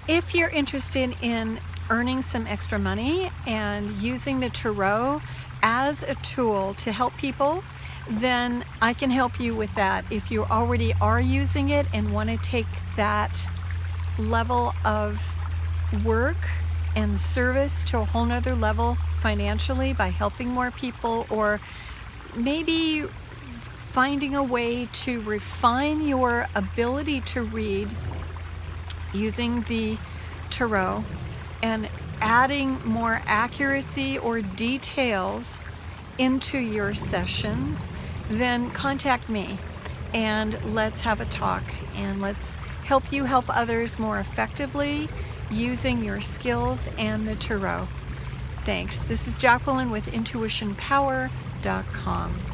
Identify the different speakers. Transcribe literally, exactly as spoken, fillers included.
Speaker 1: If you're interested in earning some extra money and using the tarot as a tool to help people, then I can help you with that. If you already are using it and want to take that level of work and service to a whole nother level financially by helping more people, or maybe finding a way to refine your ability to read using the tarot and adding more accuracy or details into your sessions, then contact me and let's have a talk and let's help you help others more effectively using your skills and the tarot. Thanks. This is Jacqueline with intuition power dot com.